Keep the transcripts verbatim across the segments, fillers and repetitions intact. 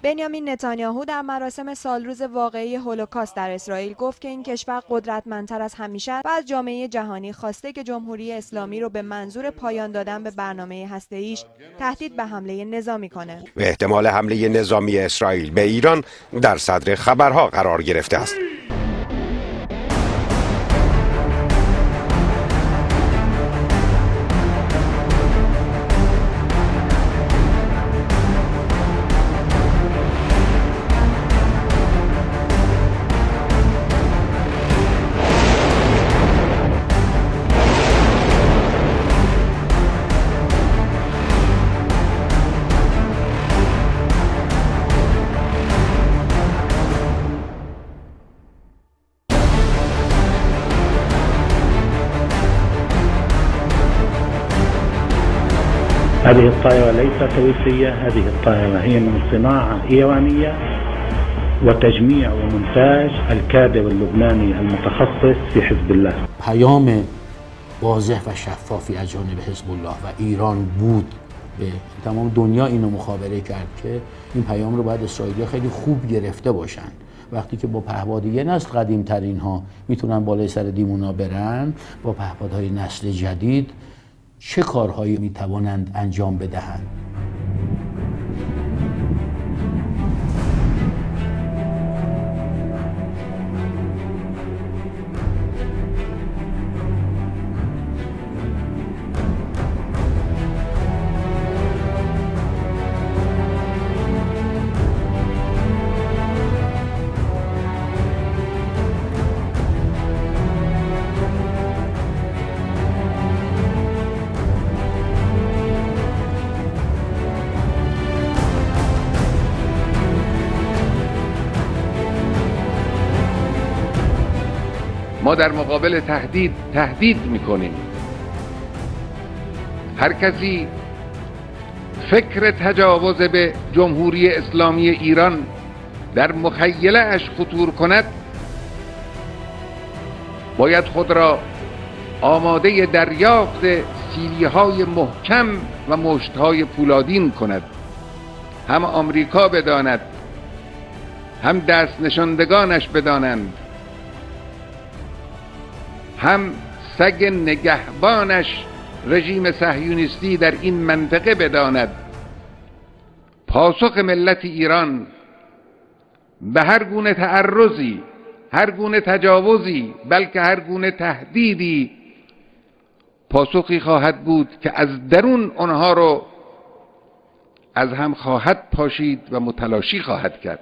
بنیامین نتانیاهو در مراسم سالروز واقعی هولوکاست در اسرائیل گفت که این کشور قدرتمندتر از همیشه است و از جامعه جهانی خواسته که جمهوری اسلامی رو به منظور پایان دادن به برنامه هسته‌ایش تهدید به حمله نظامی کنه. و احتمال حمله نظامی اسرائیل به ایران در صدر خبرها قرار گرفته است. هذه الطائرة ليست روسية، هذه الطائرة هي من صناعة إيرانية وتجميع ومونتاج الكادر اللبناني المتخصص في حزب الله. پیام واضح و شفافی از جانب حزب الله و ایران بود، به تمام دنیا اینو مخابره کرد که این پیام رو باید اسرائیلی‌ها خیلی خوب گرفته باشن. وقتی که با پهپاد یه نسل قدیم ترین ها میتونن بالای سر دیمونا برن، با پهپادهای نسل جدید چه کارهایی میتوانند انجام بدهند؟ ما در مقابل تهدید تهدید میکنیم. هر کسی فکر تجاوز به جمهوری اسلامی ایران در مخیله اش خطور کند باید خود را آماده دریافت سیلی‌های محکم و مشت‌های پولادین کند. هم آمریکا بداند، هم دست نشاندگانش بدانند، هم سگ نگهبانش رژیم صهیونیستی در این منطقه بداند پاسخ ملت ایران به هر گونه تعرضی، هر گونه تجاوزی، بلکه هر گونه تهدیدی پاسخی خواهد بود که از درون آنها رو از هم خواهد پاشید و متلاشی خواهد کرد.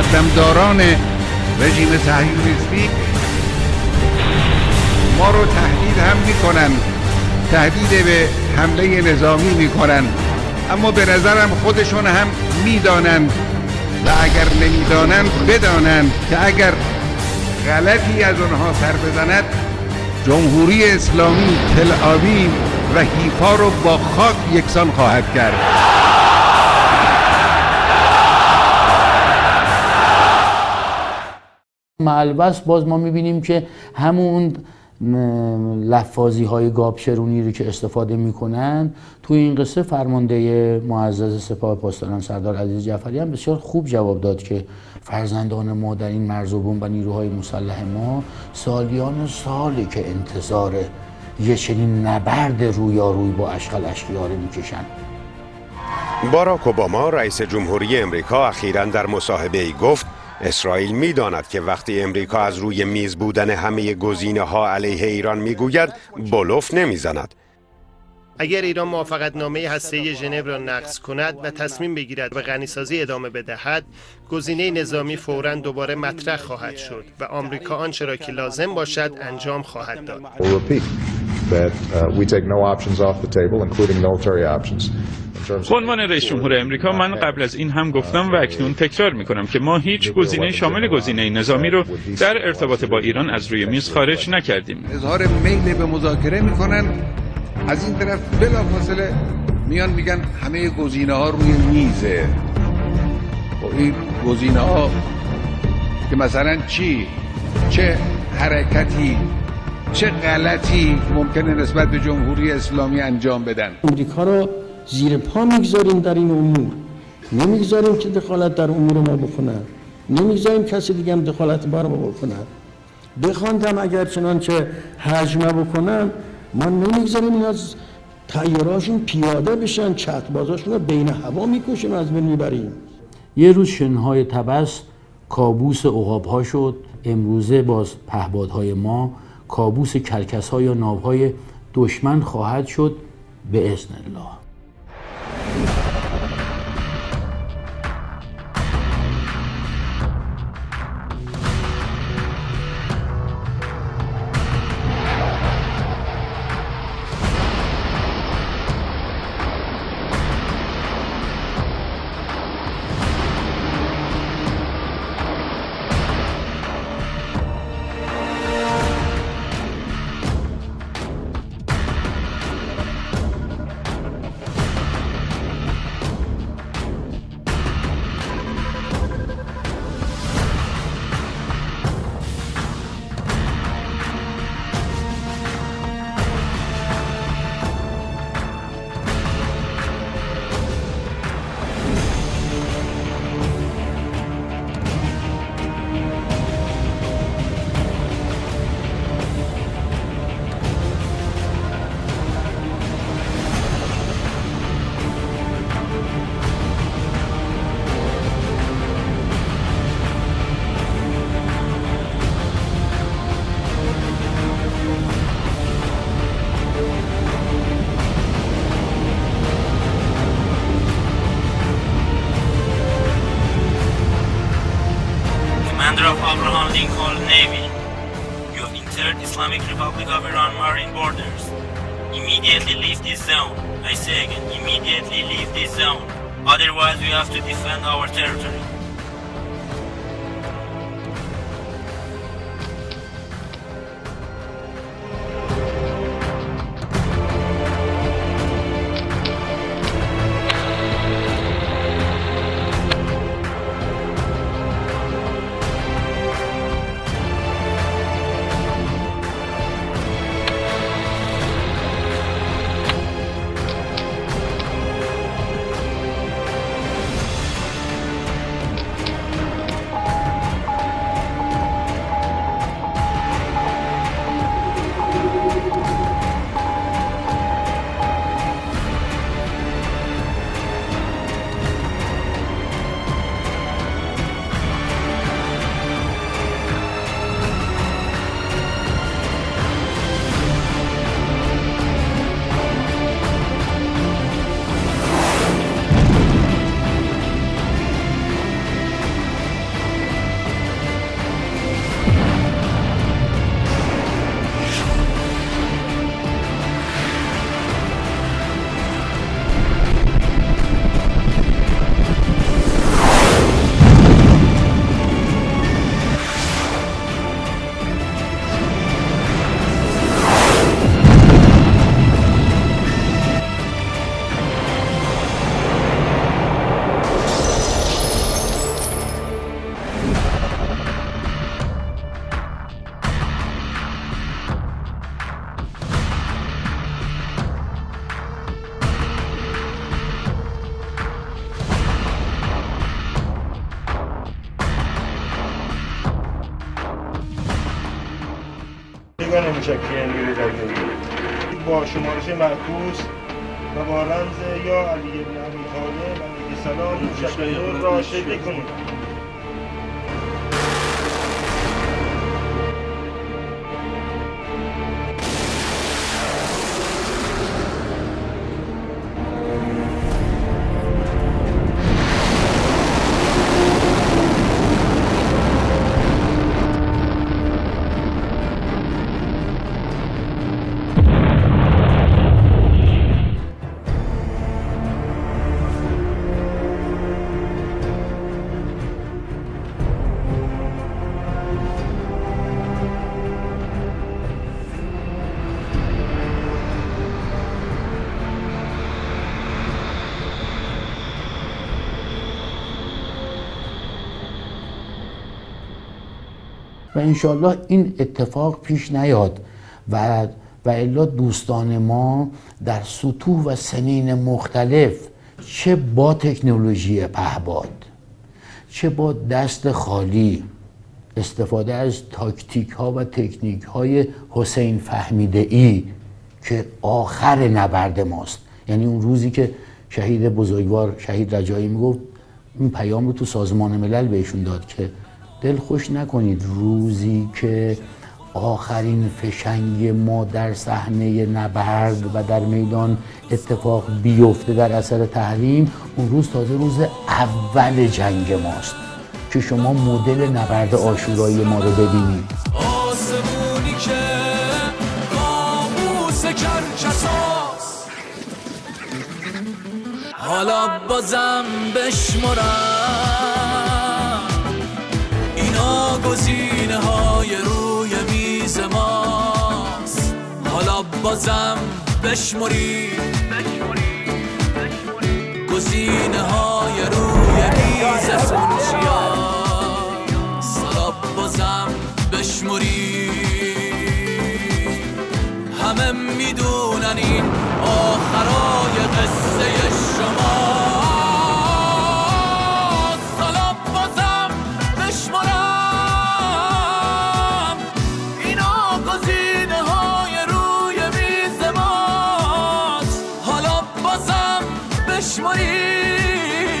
مقدمداران رژیم صهیونیستی ما رو تهدید هم میکنن، تهدید به حمله نظامی میکنن، اما به نظرم خودشون هم میدانند و اگر نمیدانند بدانند که اگر غلطی از اونها سر بزند جمهوری اسلامی تل آویو و حیفا رو با خاک یکسان خواهد کرد. معلبس باز ما میبینیم که همون لفاظی های گابشرونی رو که استفاده میکنن توی این قصه فرمانده معزز سپاه پاسداران سردار عزیز جعفری هم بسیار خوب جواب داد که فرزندان ما در این مرز و بوم و نیروهای مسلح ما سالیان سالی که انتظار یه چنین نبرد رویاروی با اشغال اشکیاره میکشن. باراک اوباما رئیس جمهوری امریکا اخیراً در مصاحبه‌ای گفت اسرائیل می‌داند که وقتی امریکا از روی میز بودن همه گزینه‌ها علیه ایران میگوید بلوف نمیزند. اگر ایران موافقتنامه هسته‌ای ژنو را نقض کند و تصمیم بگیرد به غنیسازی ادامه بدهد، گزینه نظامی فوراً دوباره مطرح خواهد شد و آمریکا آنچه را که لازم باشد انجام خواهد داد. به عنوان رئیس جمهور امریکا من قبل از این هم گفتم و اکنون تکرار میکنم که ما هیچ گزینه شامل گزینه نظامی رو در ارتباط با ایران از روی میز خارج نکردیم. اظهار میل به مذاکره میکنن، از این طرف بلافاصله میان میگن همه گزینه ها روی میزه. و این گزینه ها که مثلا چی؟ چه حرکتی چه غلطی ممکنه نسبت به جمهوری اسلامی انجام بدن؟ امریکا رو زیر پا میگذاریم در این امور، نمیگذاریم که دخالت در امور ما بکنن، نمیگذاریم کسی دیگه هم دخالت بار ما بکنن. بخواندم اگر چنانچه حجمه بکنن، ما نمیگذاریم این از طیارهاشون پیاده بشن، چتربازاشون رو بین هوا میکشیم، از بین میبریم. یه روز شنهای طبس کابوس عقاب‌ها شد، امروزه باز پهپادهای ما کابوس کرکس‌ها یا ناوهای دشمن خواهد شد به اذن الله. Commander of Abraham Lincoln Navy, you have entered Islamic Republic of Iran marine borders. Immediately leave this zone. I say again, immediately leave this zone. Otherwise, we have to defend our territory. شاکر نیروی دریایی با شمارش معکوس و با رمز یا علی بن ابی طالب علیه السلام شاکر را شکل کنید. و انشالله این اتفاق پیش نیاد و و الا دوستان ما در سطوح و سنین مختلف چه با تکنولوژی پهباد چه با دست خالی استفاده از تاکتیک ها و تکنیک های حسین فهمیده ای که آخر نبرد ماست، یعنی اون روزی که شهید بزرگوار شهید رجایی میگفت این پیام رو تو سازمان ملل بهشون داد که دل خوش نکنید روزی که آخرین فشنگ ما در صحنه نبرد و در میدان اتفاق بیفته در اثر تحریم، اون روز تازه روز اول جنگ ماست که شما مدل نبرد عاشورایی ما رو ببینید. آسمونی که قاموس کرکساس حالا بازم بشمرم اینا گزینه های روی میز ماست، حالا بازم بشمری گزینه های روی میزتون چیاست، حالا بازم بشمری همه میدونن این آخرای قصه شما، حالا بازم بشمرم اینا گزینه های روی میز ماست، حالا بازم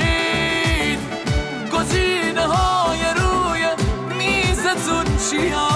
بشمرید گزینه های روی میزتون چیه.